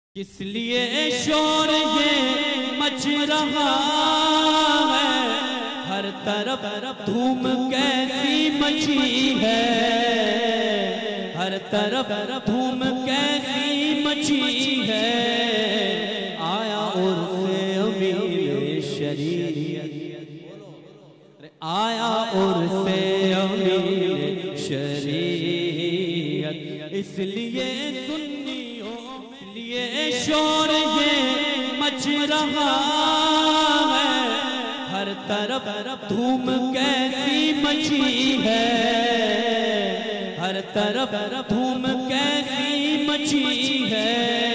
किस लिए शोर ये मच रहा है, हर तरफ धूम कैसी मची है, हर तरफ धूम कैसी मची है। आया उर्से अमीर शरीयत, आया उर्से अमीर शरीयत, इसलिए सुन्नियों इसलिए शोर ये मच रहा है, हर तरफ धूम कैसी मची है, हर तरफ धूम कैसी मची है।